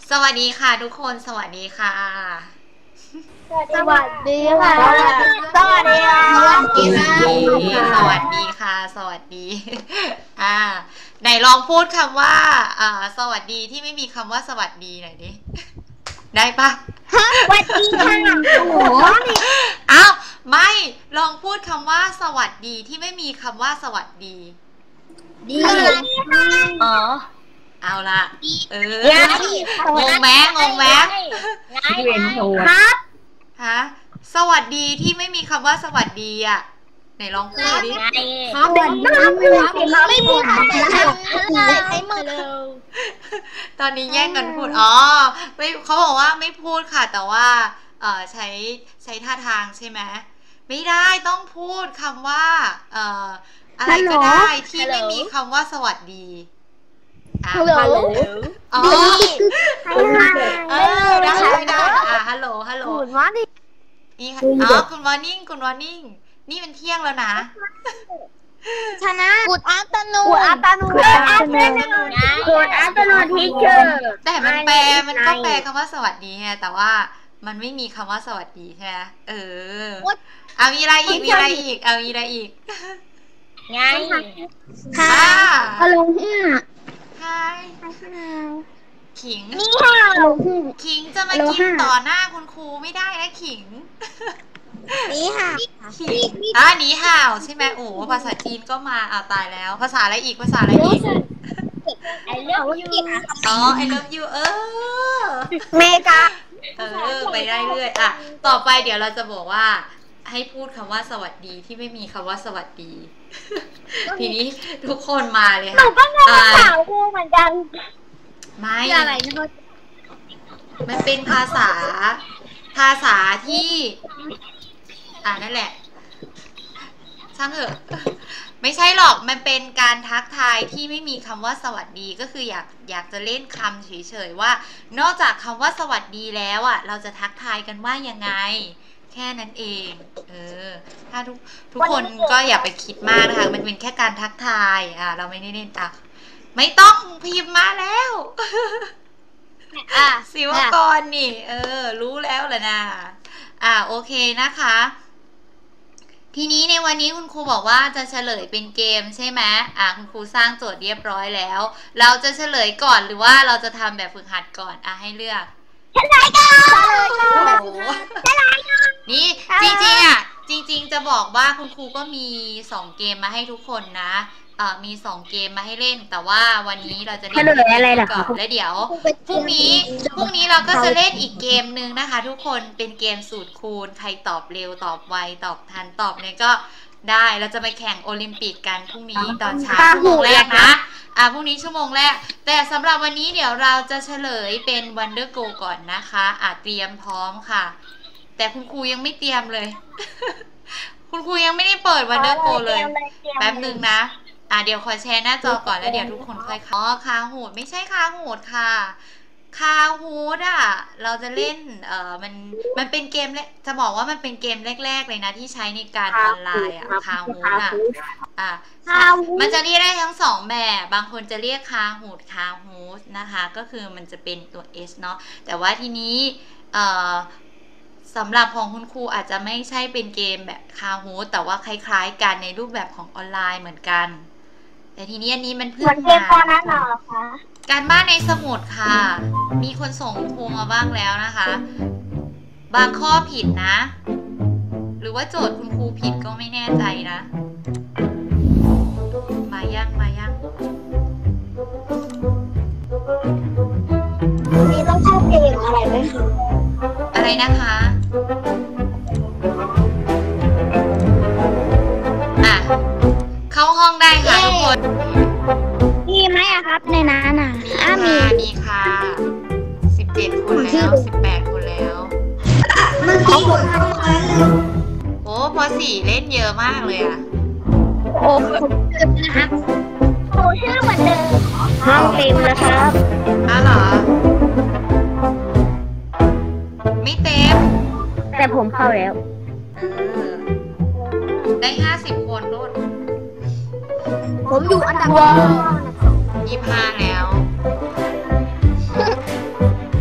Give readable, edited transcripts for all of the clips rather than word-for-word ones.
สวัสดีค่ะทุกคนสวัสดีค่ะสวัสดีค่ะสวัสดีค่ะสวัสดีค่ะสวัสดีค่ะสวัสดีไหนลองพูดคำว่าสวัสดีที่ไม่มีคำว่าสวัสดีหน่อยดิได้ปะสวัสดีค่ะโอ้โหอ้าวไม่ลองพูดคำว่าสวัสดีที่ไม่มีคำว่าสวัสดีดีอ๋อเอาละงงแม้ครับฮะสวัสดีที่ไม่มีคำว่าสวัสดีอ่ะไหนลองพูดดิครับไม่พูดใช้มือตอนนี้แย่งกันพูดไม่เขาบอกว่าไม่พูดค่ะแต่ว่าใช้ท่าทางใช่ไหมไม่ได้ต้องพูดคำว่าอะไรก็ได้ที่ไม่มีคำว่าสวัสดีฮัลโหลได้ฮัลโหลคุณว่าดินี่ค่ะคุณวอร์นิ่งนี่เป็นเที่ยงแล้วนะชนะกูดอัพตานูทีเชอร์แต่มันก็แปลคำว่าสวัสดีไงแต่ว่ามันไม่มีคำว่าสวัสดีใช่ไหมมีอะไรอีกไงค่ะฮัลโหลขิงนี่ค่ะขิงจะมากินต่อหน้าคุณครูไม่ได้นะขิงนี่ค่ะหนีห่าวใช่ไหมโอ้ภาษาจีนก็มาตายแล้วภาษาอะไรอีก I love you I love you เมกาไปได้เรื่อยต่อไปเดี๋ยวเราจะบอกว่าให้พูดคำว่าสวัสดีที่ไม่มีคำว่าสวัสดี ทีนี้ทุกคนมาเลยค่ะหนูก็งงสาวครูเหมือนกันไม่อะไรมันเป็นภาษาที่นั่นแหละช่างเถอะไม่ใช่หรอกมันเป็นการทักทายที่ไม่มีคำว่าสวัสดีก็คืออยากจะเล่นคำเฉยๆว่านอกจากคำว่าสวัสดีแล้วเราจะทักทายกันว่ายังไงแค่นั้นเองถ้าทุกคนก็อย่าไปคิดมากนะคะมันเป็นแค่การทักทายเราไม่ได้เล่นไม่ต้องพิมพ์มาแล้วศิวกรนี่รู้แล้วแหละนะโอเคนะคะทีนี้ในวันนี้คุณครูบอกว่าจะเฉลยเป็นเกมใช่ไหมคุณครูสร้างโจทย์เรียบร้อยแล้วเราจะเฉลยก่อนหรือว่าเราจะทำแบบฝึกหัดก่อนให้เลือกเฉลยก่อนนี่จริงจะบอกว่าคุณครูก็มี2เกมมาให้ทุกคนนะมี2เกมมาให้เล่นแต่ว่าวันนี้เราจะเล่นก่อนแล้วเดี๋ยวพรุ่งนี้เราก็จะเล่นอีกเกมนึงนะคะทุกคนเป็นเกมสูตรคูณใครตอบเร็วตอบไวตอบทันตอบเนี่ยก็ได้เราจะไปแข่งโอลิมปิกกันพรุ่งนี้ตอนเช้าชั่วโมงแรกนะพรุ่งนี้ชั่วโมงแรกแต่สำหรับวันนี้เดี๋ยวเราจะเฉลยเป็น Wonder Go ก่อนนะคะเตรียมพร้อมค่ะแต่คุณครูยังไม่เตรียมเลย คุณครูยังไม่ได้เปิด Wonder Go เลยแป๊บนึงนะเดี๋ยวขอแชร์หน้าจอก่อนแล้วเดี๋ยวทุกคนค่อยคาหูดไม่ใช่คาหูดค่ะคาหูดเราจะเล่นมันเป็นเกมจะบอกว่ามันเป็นเกมแรกๆเลยนะที่ใช้ในการออนไลน์คาหูดมันจะเรียกได้ทั้ง2แบบบางคนจะเรียกคาหูดนะคะก็คือมันจะเป็นตัว S เนาะแต่ว่าทีนี้สำหรับของคุณครูอาจจะไม่ใช่เป็นเกมแบบคาหูดแต่ว่าคล้ายๆกันในรูปแบบของออนไลน์เหมือนกันแต่ทีนี้อันนี้มันเพิ่งมาการบ้านในสมุดค่ะมีคนส่งครูมาบ้างแล้วนะคะบางข้อผิดนะหรือว่าโจทย์คุณครูผิดก็ไม่แน่ใจนะมายังนี่ต้องเข้าเพลงอะไรไหมคะอะไรนะคะเข้าห้องได้ค่ะทุกคนมีไหมครับในนั้นมีค่ะ17 คนแล้ว18 คนแล้วเมื่อกี้ผมทำโอ้พอ4เล่นเยอะมากเลยโอ้นะครับโอ้ชื่อเหมือนเดิมห้องเต็มนะครับเหรอไม่เต็มแต่ผมเข้าแล้วได้50 คนนู่นผมอยู่อันดับ25 แล้ว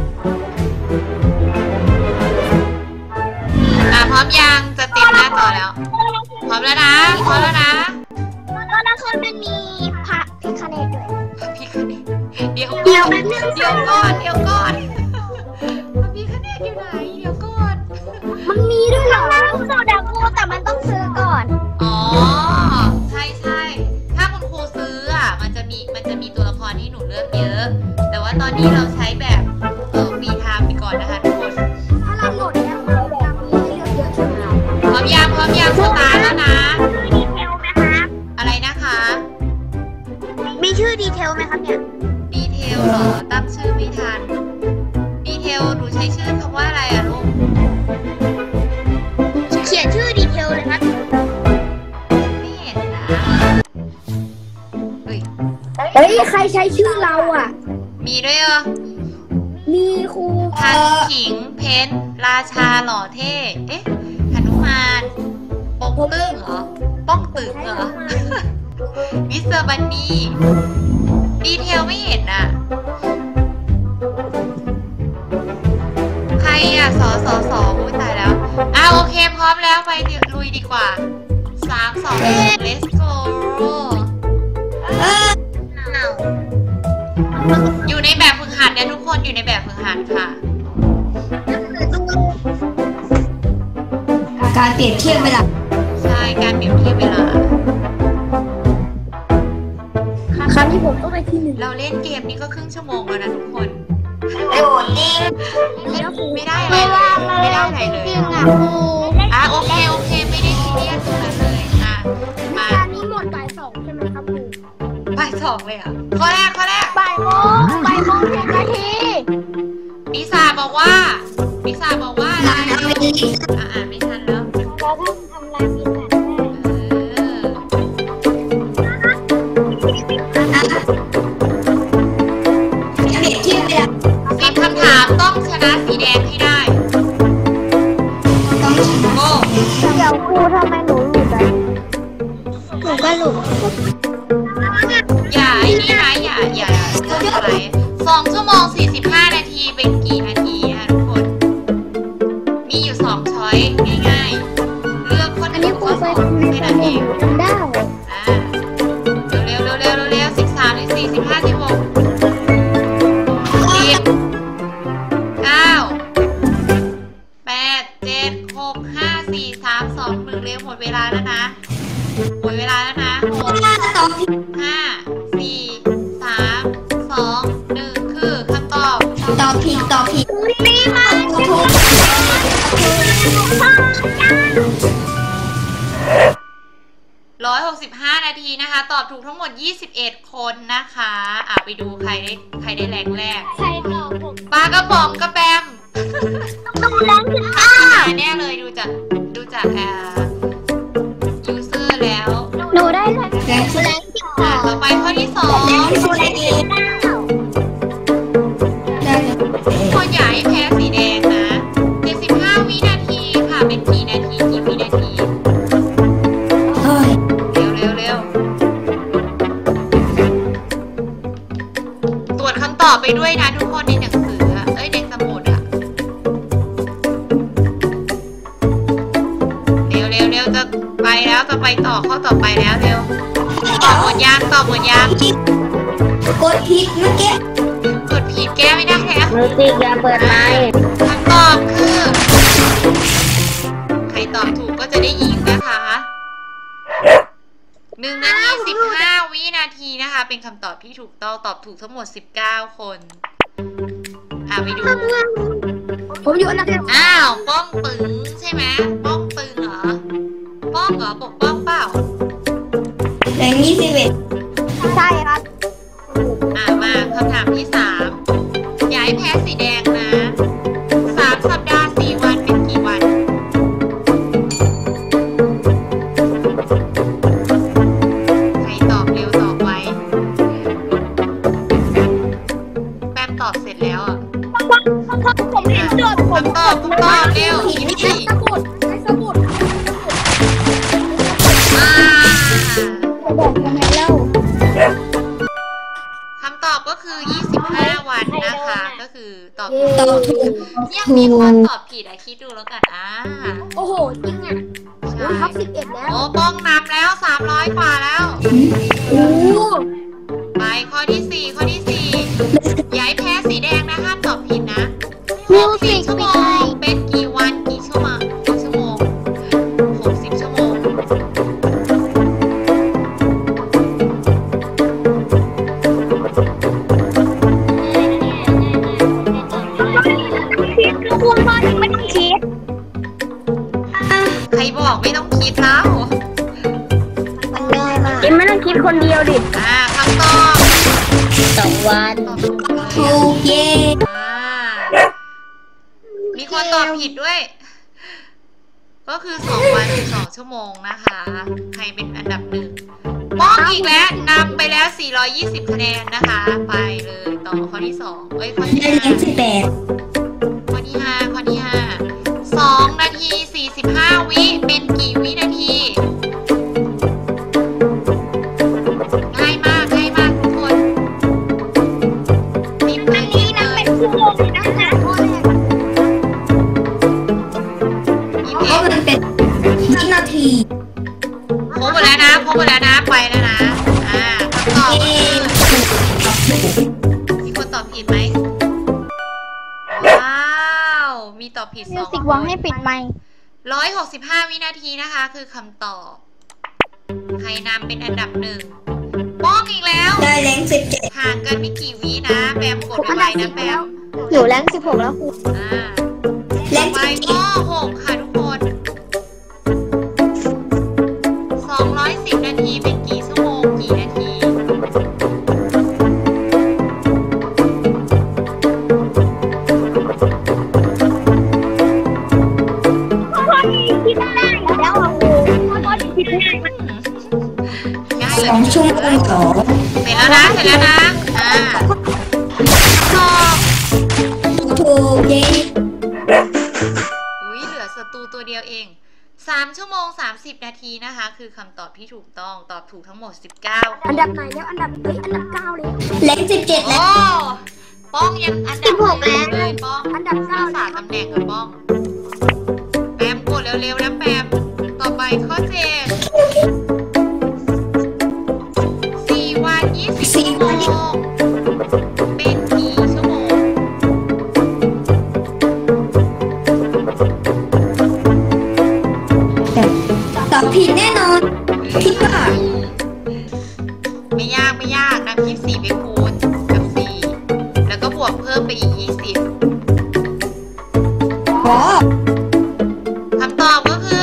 พระพิฆเนศอยู่ไหนเดี๋ยวก่อนมันมีด้วยเหรอโซดาโก้แต่มันต้องซื้อก่อนอ๋อใช่ถ้าคุณครูซื้ออ่ะมันจะมีตัวละครที่หนูเลือกเยอะแต่ว่าตอนนี้เราใช้แบบฟรีไทม์ไปก่อนนะคะทุกคนถ้าเราโหลดเนี่ยมันจะมีให้เลือกเยอะใช่ไหมพร้อมยังสตาร์ทแล้วนะดีเทลไหมคะอะไรนะคะมีชื่อดีเทลไหมครับเนี่ยดีเทลเหรอตั้งชื่อไม่ทันดีเทลหนูใช้ชื่อคำว่าอะไรอ่ะลูกเขียนชื่อดีเทลเลยครับไม่เห็นนะเฮ้ยใครใช้ชื่อเราอ่ะมีด้วยเหรอมีครูทันขิงเพนราชาหล่อเท่เอ๊ะหนุมานปกตึ้งเหรอป้องตึกเหรอ มิสเตอร์บันนี่ดีเทลไม่เห็นอ่ะใครอ่ะสอุ้ยตายแล้วโอเคพร้อมแล้วไปลุยดีกว่า3 2 1 let's go อยู่ในแบบฝึกหัดเนี่ยทุกคนอยู่ในแบบฝึกหัดค่ะการเปรียบเทียบเวลาใช่การเปรียบเทียบเวลาครั้งที่ผมต้องไปที่หนึ่งเราเล่นเกมนี้ก็ครึ่งชั่วโมงแล้วนะทุกคนโอ้จริงไม่ได้อะไรเลยไม่ได้อะไรเลยจริงอ่ะครูโอเคไม่ได้ซีเรียสตรงนั้นเลยมาการนี้หมดบ่าย2ใช่ไหมครับครูบ่าย2เลยอ่ะข้อแรกบ่ายโมง10 นาทีปีศาจบอกว่าอะไรอ่านไม่ทันแล้วเราต้องทำลายปีศาจ 10 คำถามต้องชนะสีแดงให้ได้โก้เดี๋ยวครูทำไมหนูหลุดอ่ะหนูก็หลุดอย่าไอ้นี่นะอย่าเรื่องอะไร2 ชั่วโมง 45 นาทีเป็นกี่นาทีคะทุกคนมีอยู่2 ช้อยง่ายๆเลือกข้อ1กับข้อ2แค่นั้นเองได้เร็ว13 14 15 16 10 9 8 7 6 5 4 3 2 1เร็วหมดเวลาแล้วนะ6 5 4 3 2 1คือคำตอบตอบผิดตีมา 165 นาทีนะคะ ตอบถูกทั้งหมด 21 คนนะคะไปดูใครได้แรงแรกใครตอบผมปลากระป๋องกระแบมต้องแรงขึ้นมาแน่เลยดูจากยูเซอร์แล้วหนูได้แรงต่อไปข้อที่2คนอย่าให้แพ้สีแดงนะ75 วินาทีค่ะเป็นกี่วินาทีเร็วตรวจคำตอบไปด้วยนะทุกคนในหนังสือในสมุดเร็วจะไปแล้วจะไปต่อข้อต่อไปแล้วเร็วตอบหมดยังกดผิดเมื่อกี้กดผิดแก้ไม่ได้แล้วมือตีอย่าเปิดไมค์คำตอบคือใครตอบถูกก็จะได้ยิงนะคะ1 นาที 15 วินาทีนะคะ เป็นคำตอบที่ถูกต้องตอบถูกทั้งหมด19 คนไปดูผมอยู่อันดับป้องตึงใช่ไหมป้องตึงเหรอป้องเหรอปกป้องเปล่าแรง21ใช่ครับมาคำถามที่3อย่าให้แพ้สีแดงนะ3 สัปดาห์ 4 วันเป็นกี่วันใครตอบเร็วตอบไวแปมตอบเสร็จแล้วผมเห็นโจทย์ผมตอบเร็วคิดสิสมุดจะบอกยังไงเล่าคำตอบก็คือ25 วันนะคะก็คือตอบถูกยังมีคนตอบผิดคิดดูแล้วกันโอ้โหจริงอ่ะท็อป11แล้วป้องนับแล้ว300 กว่าแล้วไปข้อที่4อย่าให้แพ้สีแดงนะห้ามตอบผิดนะมิวสิกชั่วโมงเป็นกี่วันกี่ชั่วโมง60 ชั่วโมงคุณพ่อยังไม่ต้องคิดใครบอกไม่ต้องคิดแล้วมันง่ายมากยังไม่ต้องคิดคนเดียวดิคำตอบ 2 วันถูกเย่มีคนตอบผิดด้วย ก็คือ2 วัน 12 ชั่วโมงนะคะ ใครเป็นอันดับ1ป้องอีกแล้วนำไปแล้ว420 คะแนนนะคะ ไปเลยต่อข้อที่2ข้อที่5ข้อที่5 2 นาที 45 วิเป็นกี่วินาทีง่ายมากทุกคนรีบเลยรีบเลยชั่วโมงนะคะเพราะมันเป็น5 นาทีครบหมดแล้วนะไปแล้วนะคำตอบมีคนตอบผิดไหมว้าวมีตอบผิด2 มิวสิกหวังให้ปิดไมค์ 165 วินาทีนะคะคือคำตอบใครนำเป็นอันดับ1ป้องอีกแล้วได้แรง17 ห่างกันไม่กี่วินะแบมกดไปนะแบมอยู่แรง16แล้วครูแรงไปข้อ6ค่ะทุกคน210 นาทีเป็นกี่ชั่วโมงกี่นาทีคิดได้แล้วครูคิดง่ายเลย 2 ชั่วโมงเสร็จแล้วนะตอบถูกเย้เหลือศัตรูตัวเดียวเอง3 ชั่วโมง 30 นาทีนะคะคือคำตอบที่ถูกต้องตอบถูกทั้งหมด19 อันดับไหนแล้วอันดับ9เลยแรง17แล้วป้องยังอันดับ6แล้วเลยป้องอันดับ9 3 ตำแหน่งกับป้องแปมกดเร็วๆนะแปมต่อไปข้อ7 4 วัน 20 ชั่วโมงเป็นกี่ชั่วโมงตอบผิดแน่นอนคิดว่าไม่ยากนำ24ไปคูณกับ4แล้วก็บวกเพิ่มไปอีก20คำตอบก็คือ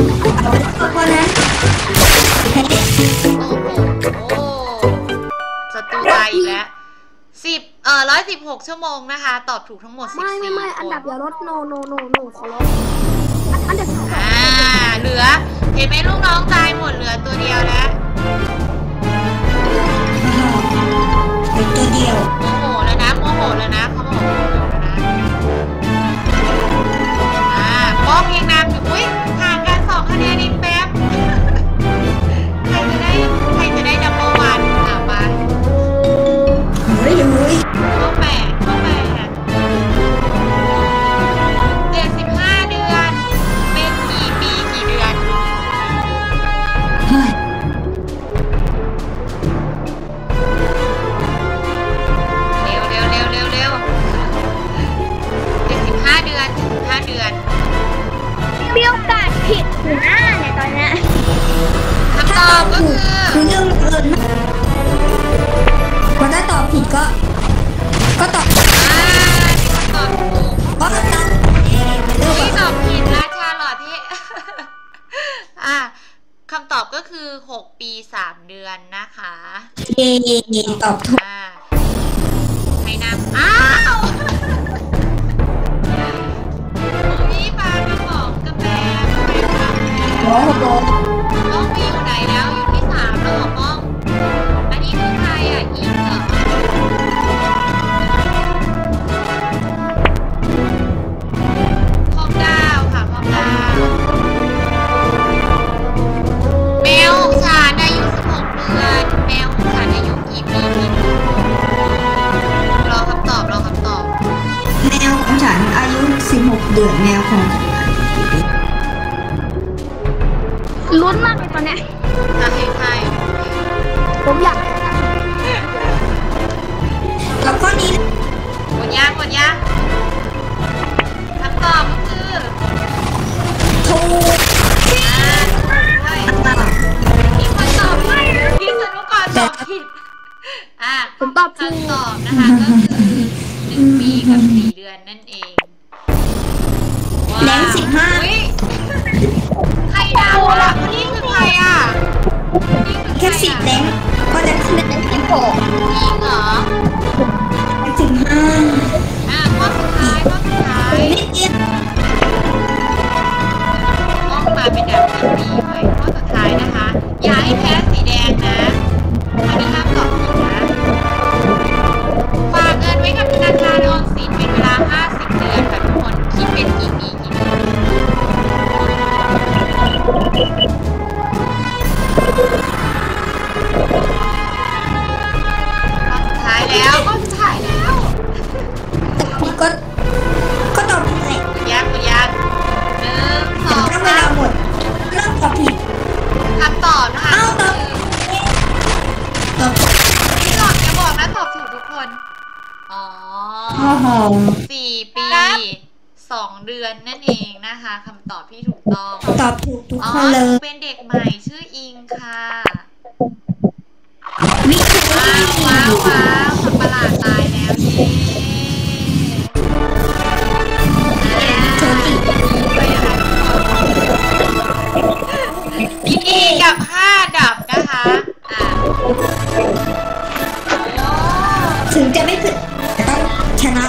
ศัตรูตายอีกแล้ว116 ชั่วโมงนะคะตอบถูกทั้งหมด14 คนไม่อันดับอย่าลดโนขอลดอันดับเหลือเห็นไหมลูกน้องตายหมดเหลือตัวเดียวแล้วตัวเดียวโมโหแล้วนะเขาบอกโมโหแล้วนะป้องเพียงนำอยู่ห่างกัน2 คะแนนเองแป๊บใครจะได้ดับเบิลวันไปข้อ8 75 เดือนเป็นกี่ปีกี่เดือนเร็ว75 เดือนมีโอกาสผิดนะเนี่ยตอนนี้คำตอบก็คือเรื่องเกินพอถ้าตอบผิดก็ตอบถูกก็ตอบผิดราชาหล่อเท่คำตอบก็คือ6 ปี 3 เดือนนะคะตอบถูกใครนำอ้าวพี่ปากระป๋องกระแบป้องมีอยู่ไหนแล้วอยู่ที่3แล้วเหรอป้องอันนี้คือใครอิงเหรอข้อ 9ค่ะข้อ 9แมวฉันอายุ16 เดือนแมวของฉันอายุกี่ปีรอคำตอบแมวของฉันอายุ16 เดือนแมวของฉันลุ้นมากเลยตอนนี้ใช่ผมอยากแล้วข้อนี้โยังคำตอบก็คือถูกใช่มีคนตอบผิดพี่สนุกก่อนตอบผิดผมตอบถูกคำตอบนะคะก็คือ1 ปีกับ4 เดือนนั่นเองแรง15 ใครเดาอ่ะนี่คือใครอ่ะแค่10แรงก็จะขึ้นเป็น16 จริงเหรอ 15 ข้อสุดท้ายนิดเดียวต้องมาเป็นแบบนี้ไว้ข้อสุดท้ายนะคะอย่าให้แพ้สีแดงนะอันนี้ห้ามตอบผิดนะฝากเงินไว้กับธนาคารออมสินเป็นเวลา50 เดือนค่ะทุกคนคิดเป็นกี่ปีกี่เดือนข้อสุดท้ายแล้วก็ตอบผิดเลยยาก1 2 ถ้าเวลาหมดเริ่มตอบผิดคำตอบนะคะก็คือพี่หลอดอย่าบอกนะตอบถูกทุกคน4 ปี 2 เดือนนั่นเองนะคะคำตอบที่ถูกต้องตอบถูกทุกคนเลยเป็นเด็กใหม่ชื่ออิงค่ะว้าวสัตว์ประหลาดตายแล้วเย้อีกับ5 ดับนะคะถึงจะไม่ผิดต้องชนะ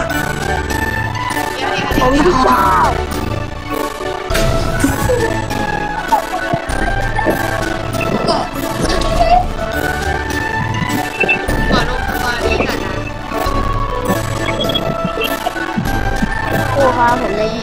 ผมชอบขอลงตัวนี้ก่อนนะโอ้ค่ะผมเลย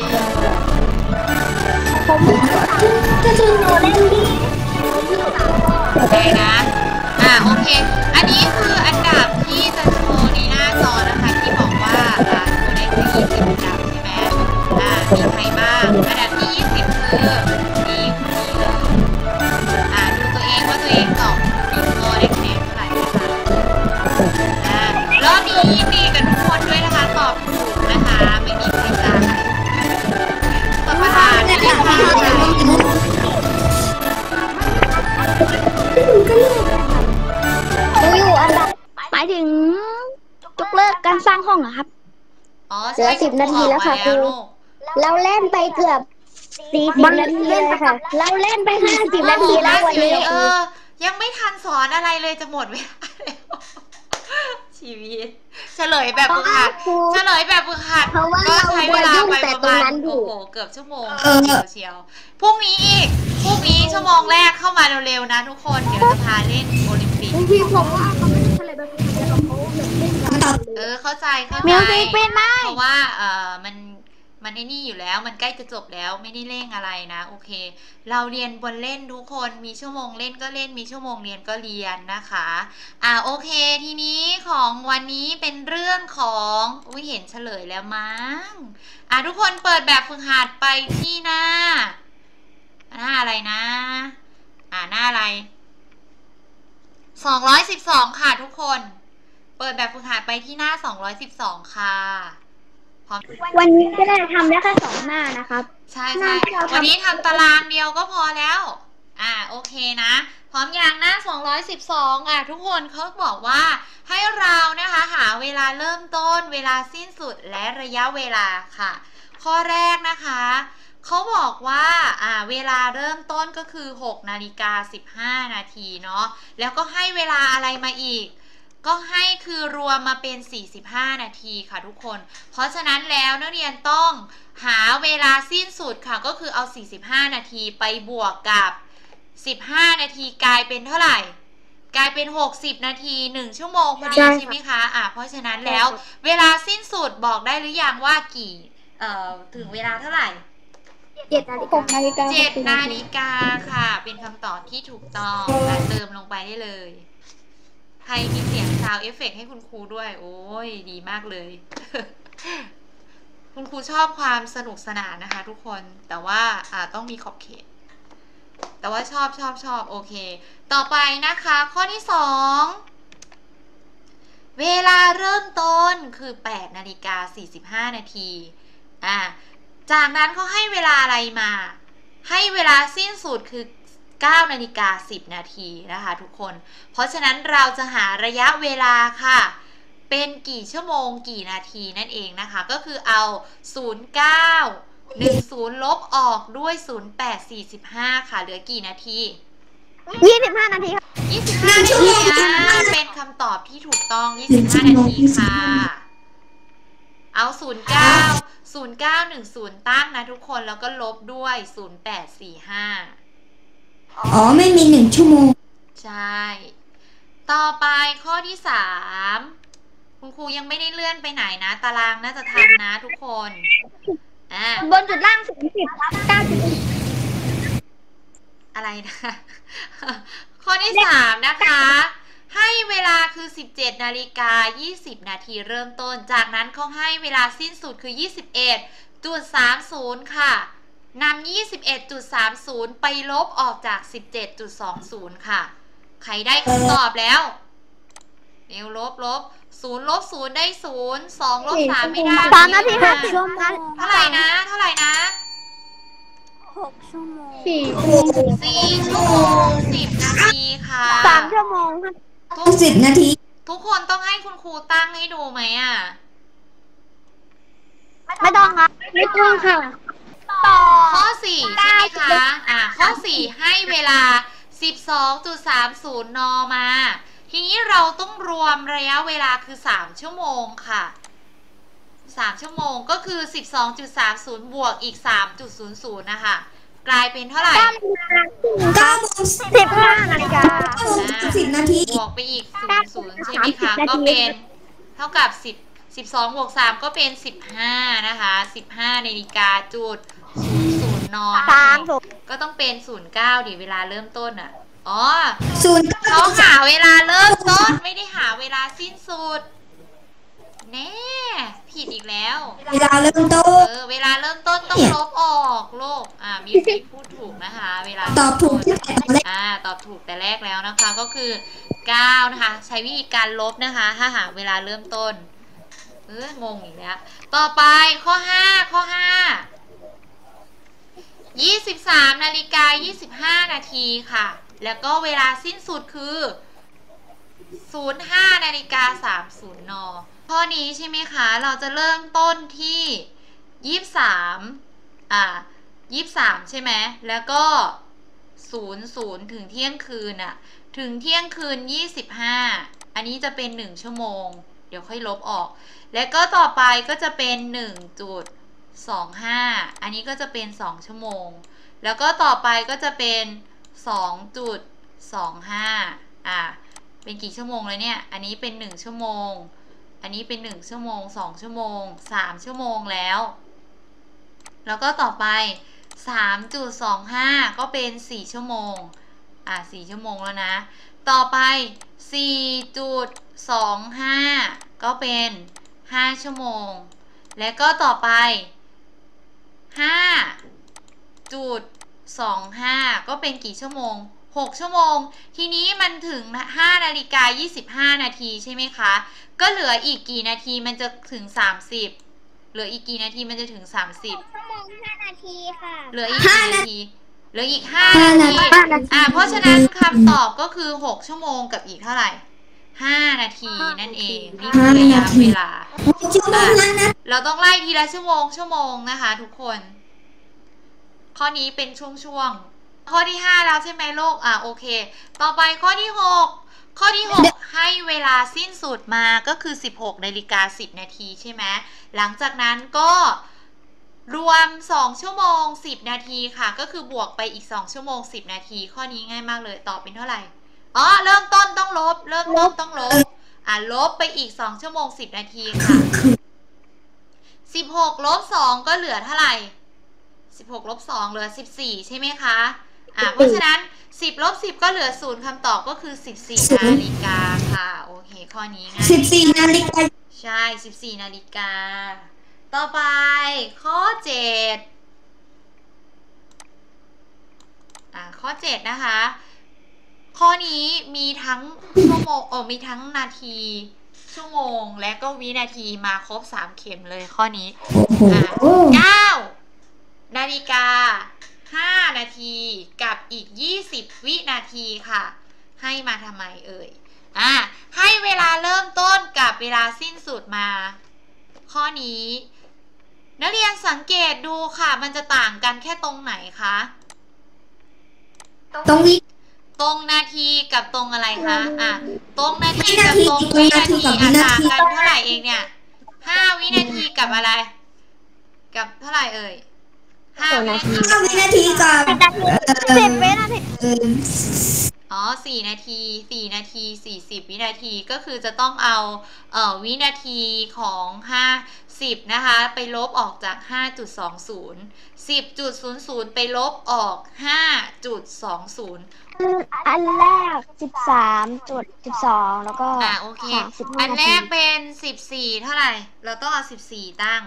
จะถึงหนูเล่นดีโอเคนะโอเคอันนี้คืออันดับที่จะโชว์ในหน้าจอนะคะที่บอกว่าโชว์ได้แค่20 อันดับใช่ไหมมีใครบ้างอันดับที่20คือนี่คนนี้เลยดูตัวเองว่าตัวเองตอบผิดโชว์ได้คะแนนเท่าไหร่นะคะรอบนี้ยินดีกับทุกคนด้วยนะคะตอบถูกนะคะไม่มีใครจ่ายสัปดาห์นี้ค่ะอยู่อันดับหมายถึงยกเลิกการสร้างห้องเหรอครับเหลือ 10 นาทีแล้วค่ะครูเราเล่นไปเกือบ40 นาทีเลยค่ะเราเล่นไป50 นาทีแล้ววันนี้ยังไม่ทันสอนอะไรเลยจะหมดเวลาแล้วชีวิตเฉลยแบบฝึกหัดก็ใช้เวลาไปประมาณเกือบชั่วโมงเชียวพรุ่งนี้ชั่วโมงแรกเข้ามาเร็วๆนะทุกคนเดี๋ยวจะพาเล่นโอลิมปิกพี่ผมว่าเขาไม่เฉลยแบบเข้าใจมิวสิกเป็นไหมเพราะว่ามันไอ้นี่อยู่แล้วมันใกล้จะจบแล้วไม่ได้เร่งอะไรนะโอเคเราเรียนบนเล่นทุกคนมีชั่วโมงเล่นก็เล่นมีชั่วโมงเรียนก็เรียนนะคะโอเคทีนี้ของวันนี้เป็นเรื่องของเห็นเฉลยแล้วมั้งทุกคนเปิดแบบฝึกหัดไปที่หน้าอะไรนะหน้าอะไร212ค่ะทุกคนเปิดแบบฝึกหัดไปที่หน้า212ค่ะวันนี้ก็ได้ทำได้แค่2 หน้านะครับใช่วันนี้ทำตารางเดียวก็พอแล้วโอเคนะพร้อมอย่างหน้า212ทุกคนเขาบอกว่าให้เรานะคะหาเวลาเริ่มต้นเวลาสิ้นสุดและระยะเวลาค่ะข้อแรกนะคะเขาบอกว่าเวลาเริ่มต้นก็คือ6:15 นาทีเนาะแล้วก็ให้เวลาอะไรมาอีกก็ให้คือรวมมาเป็น45 นาทีค่ะทุกคนเพราะฉะนั้นแล้วนักเรียนต้องหาเวลาสิ้นสุดค่ะก็คือเอา45 นาทีไปบวกกับ15 นาทีกลายเป็นเท่าไหร่กลายเป็น60 นาที1 ชั่วโมงพอดีใช่ไหมคะเพราะฉะนั้นแล้วเวลาสิ้นสุดบอกได้หรือยังว่ากี่ถึงเวลาเท่าไหร่ 7 นาฬิกา 7 นาฬิกาค่ะเป็นคำตอบที่ถูกต้องเติมลงไปได้เลยใครมีเสียงซาวด์เอฟเฟกต์ให้คุณครูด้วยโอ้ยดีมากเลย คุณครูชอบความสนุกสนานนะคะทุกคนแต่ว่าต้องมีขอบเขตแต่ว่าชอบโอเคต่อไปนะคะข้อที่2 เวลาเริ่มต้นคือ8 นาฬิกา 45 นาทีจากนั้นเขาให้เวลาอะไรมา ให้เวลาสิ้นสุดคือ9 นาฬิกา 10 นาทีนะคะทุกคนเพราะฉะนั้นเราจะหาระยะเวลาค่ะเป็นกี่ชั่วโมงกี่นาทีนั่นเองนะคะก็คือเอา0910ลบออกด้วย0845ค่ะเหลือกี่นาที 25 นาทีค่ะ 25 นาทีเป็นคำตอบที่ถูกต้อง25 นาทีค่ะเอา0910ตั้งนะทุกคนแล้วก็ลบด้วย0845 อ๋อไม่มี1 ชั่วโมงใช่ต่อไปข้อที่3คุณครูยังไม่ได้เลื่อนไปไหนนะตารางน่าจะทันนะทุกคนบนจุดล่าง30 อะไรนะข้อที่3นะคะให้เวลาคือ17 นาฬิกา 20 นาทีเริ่มต้นจากนั้นเขาให้เวลาสิ้นสุดคือ 21.30 ค่ะนำ 21.30 ไปลบออกจาก 17.20 ค่ะใครได้คำตอบแล้วเร็วลบ0ลบ0ได้0 2ลบ3ไม่ได้ 3 นาทีค่ะเท่าไหร่นะ 6 ชั่วโมง 4 ชั่วโมง10 นาทีค่ะ 3 ชั่วโมงค่ะ 10 นาทีทุกคนต้องให้คุณครูตั้งให้ดูไหมไม่ต้องค่ะข้อ4ใช่ไหมคะข้อ4ให้เวลา 12.30 นมาทีนี้เราต้องรวมระยะเวลาคือ3 ชั่วโมงค่ะ3 ชั่วโมงก็คือ 12.30 บวกอีก 3.00 นะคะกลายเป็นเท่าไหร่ 15 นาฬิกา 10 นาทีบวกไปอีก00ใช่ไหมคะก็เป็นเท่ากับ12บวก3ก็เป็น15นะคะ15 นาฬิกาจุด00 นก็ต้องเป็น09ดิเวลาเริ่มต้นเขาหาเวลาเริ่มต้นไม่ได้หาเวลาสิ้นสุดแน่ผิดอีกแล้วเวลาเริ่มต้นเวลาเริ่มต้นต้องลบออกโลกมีสิพูดถูกนะคะเวลาตอบถูกตอบถูกแต่แรกแล้วนะคะก็คือ9นะคะใช้วิธีการลบนะคะถ้าหาเวลาเริ่มต้นงงอีกแล้วต่อไปข้อ23 นาฬิกา 25 นาทีค่ะแล้วก็เวลาสิ้นสุดคือ05 นาฬิกา 30 นข้อนี้ใช่ไหมคะเราจะเริ่มต้นที่23ใช่ไหมแล้วก็00ถึงเที่ยงคืนถึงเที่ยงคืน25อันนี้จะเป็น1 ชั่วโมงเดี๋ยวค่อยลบออกแล้วก็ต่อไปก็จะเป็น1.25อันนี้ก็จะเป็น2 ชั่วโมงแล้วก็ต่อไปก็จะเป็น2.25เป็นกี่ชั่วโมงเลยเนี่ยอันนี้เป็น1 ชั่วโมงอันนี้เป็น1 ชั่วโมง2 ชั่วโมง3 ชั่วโมงแล้วก็ต่อไป3.25ก็เป็น4 ชั่วโมง4 ชั่วโมงแล้วนะต่อไป4.25ก็เป็น5 ชั่วโมงและก็ต่อไป5.25ก็เป็นกี่ชั่วโมง6 ชั่วโมงทีนี้มันถึง5 นาฬิกา 25 นาทีใช่ไหมคะก็เหลืออีกกี่นาทีมันจะถึง30เหลืออีกกี่นาทีมันจะถึง30 ชั่วโมง5 นาทีค่ะเหลืออีกกี่นาทีเหลืออีก5 นาทีเพราะฉะนั้นคำตอบก็คือ6 ชั่วโมงกับอีกเท่าไหร่5 นาทีนั่นเองนี่คือระยะเวลาเราต้องไล่ทีละชั่วโมงนะคะทุกคนข้อนี้เป็นช่วงข้อที่5แล้วใช่ไหมโลกโอเคต่อไปข้อที่6ให้เวลาสิ้นสุดมาก็คือ16 นาฬิกา 10 นาทีใช่ไหมหลังจากนั้นก็รวม2 ชั่วโมง10 นาทีค่ะก็คือบวกไปอีก2 ชั่วโมง10 นาทีข้อนี้ง่ายมากเลยตอบเป็นเท่าไหร่เริ่มต้นต้องลบลบไปอีก2 ชั่วโมง10 นาทีค่ะ16ลบ2ก็เหลือเท่าไหร่16ลบ2เหลือ14ใช่ไหมคะเพราะฉะนั้น10ลบ10ก็เหลือ0คำตอบก็คือ14 นาฬิกาค่ะโอเคข้อนี้ง่าย 14 นาฬิกาใช่14 นาฬิกาต่อไปข้อ7ข้อ7นะคะข้อนี้มีทั้งชั่วโมงมีทั้งนาทีชั่วโมงและก็วินาทีมาครบ3เข็มเลยข้อนี้โอ้โห 9 นาฬิกา 5 นาทีกับอีก20 วินาทีค่ะให้มาทำไมเอ่ยให้เวลาเริ่มต้นกับเวลาสิ้นสุดมาข้อนี้นักเรียนสังเกตดูค่ะมันจะต่างกันแค่ตรงไหนคะตรงวิตรงนาทีกับตรงอะไรคะตรงนาทีกับตรงวินาทีต่างกันเท่าไหร่เองเนี่ย5 วินาทีกับอะไรกับเท่าไหร่เอ่ย5 วินาที 5 วินาทีกับ 10 วินาที 4 นาที4 นาที40 วินาทีก็คือจะต้องเอาวินาทีของ50นะคะไปลบออกจาก 5.20 10.00 ไปลบออก 5.20 อันแรก 13.12 แล้วก็โอเคอันแรกเป็น14เท่าไหร่เราต้องเอา14ตั้ง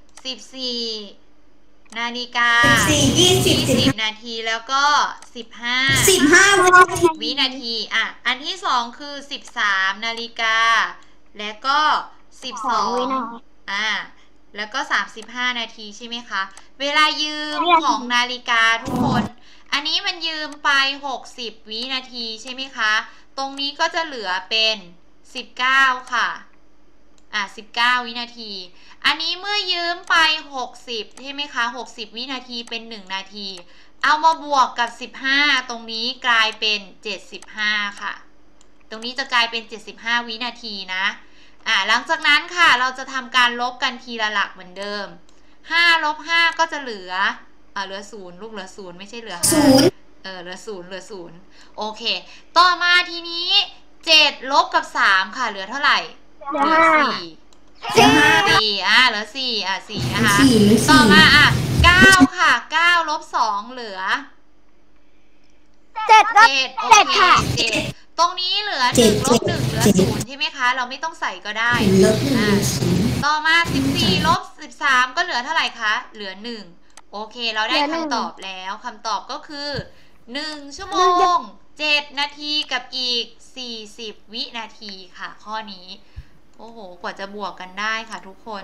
14 นาฬิกา20 นาทีแล้วก็15 วินาทีอันที่2คือ13 นาฬิกาแล้วก็12แล้วก็35 นาทีใช่ไหมคะเวลายืมของนาฬิกาทุกคนอันนี้มันยืมไป60 วินาทีใช่ไหมคะตรงนี้ก็จะเหลือเป็น19ค่ะ19 วินาทีอันนี้เมื่อยืมไป60ใช่ไหมคะ60 วินาทีเป็น1 นาทีเอามาบวกกับ15ตรงนี้กลายเป็น75ค่ะตรงนี้จะกลายเป็น75 วินาทีนะหลังจากนั้นค่ะเราจะทำการลบกันทีละหลักเหมือนเดิม5 ลบ 5ก็จะเหลือ0ลูกเหลือ0ไม่ใช่เหลือ5เหลือ0โอเคต่อมาทีนี้7 ลบกับ3ค่ะเหลือเท่าไหร่เหลือ4เหลือ4นะคะต่อมา9ค่ะ9 ลบ 2เหลือ7ค่ะตรงนี้เหลือ1 ลบ 1เหลือ0ใช่ไหมคะเราไม่ต้องใส่ก็ได้ต่อมา14 ลบ 13ก็เหลือเท่าไหร่คะเหลือ1โอเคเราได้คำตอบแล้วคำตอบก็คือ1 ชั่วโมง7 นาทีกับอีก40 วินาทีค่ะข้อนี้โอ้โหกว่าจะบวกกันได้ค่ะทุกคน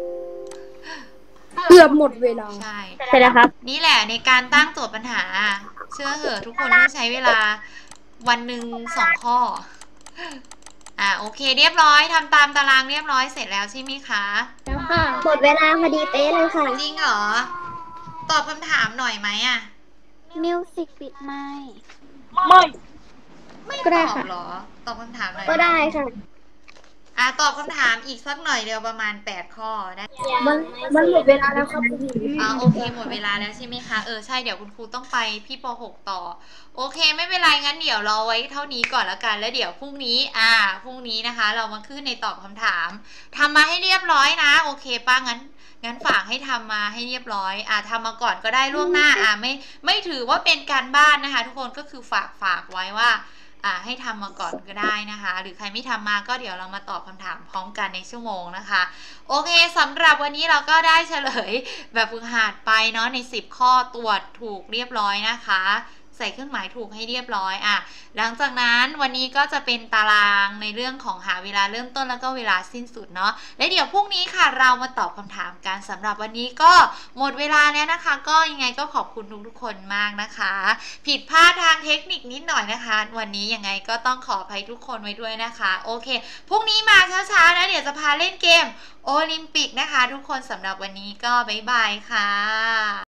เกือบหมดเวลาใช่แล้วครับนี่แหละในการตั้งโจทย์ปัญหาเชื่อเหอะทุกคนต้องใช้เวลาวันหนึ่ง2 ข้อโอเคเรียบร้อยทำตามตารางเรียบร้อยเสร็จแล้วใช่ไหมคะแล้วค่ะหมดเวลาพอดีเป๊ะเลยค่ะจริงเหรอตอบคำถามหน่อยไหมมิวสิกปิดไม่ก็ได้ค่ะตอบคำถามหน่อยก็ได้ค่ะตอบคำถามอีกสักหน่อยเดียวประมาณ8 ข้อได้มันหมดเวลาแล้วครับคุณโอเคหมดเวลาแล้วใช่ไหมคะใช่เดี๋ยวคุณครูต้องไปพี่ป.6 ต่อโอเคไม่เป็นไรงั้นเดี๋ยวรอไว้เท่านี้ก่อนละกันแล้วเดี๋ยวพรุ่งนี้พรุ่งนี้นะคะเรามาขึ้นในตอบคำถามทำมาให้เรียบร้อยนะโอเคป้างั้นฝากให้ทำมาให้เรียบร้อยทำมาก่อนก็ได้ล่วงหน้าไม่ถือว่าเป็นการบ้านนะคะทุกคนก็คือฝากไว้ว่าให้ทำมาก่อนก็ได้นะคะหรือใครไม่ทำมาก็เดี๋ยวเรามาตอบคำถามพร้อมกันในชั่วโมงนะคะโอเคสำหรับวันนี้เราก็ได้เฉลยแบบฝึกหัดไปเนาะใน10 ข้อตรวจถูกเรียบร้อยนะคะใส่เครื่องหมายถูกให้เรียบร้อยหลังจากนั้นวันนี้ก็จะเป็นตารางในเรื่องของหาเวลาเริ่มต้นแล้วก็เวลาสิ้นสุดเนาะและเดี๋ยวพรุ่งนี้ค่ะเรามาตอบคำถามกันสำหรับวันนี้ก็หมดเวลาแล้วนะคะก็ยังไงก็ขอบคุณทุกคนมากนะคะผิดพลาดทางเทคนิคนิดหน่อยนะคะวันนี้ยังไงก็ต้องขออภัยทุกคนไว้ด้วยนะคะโอเคพรุ่งนี้มาเช้าๆนะเดี๋ยวจะพาเล่นเกมโอลิมปิกนะคะทุกคนสำหรับวันนี้ก็บ๊ายบายค่ะ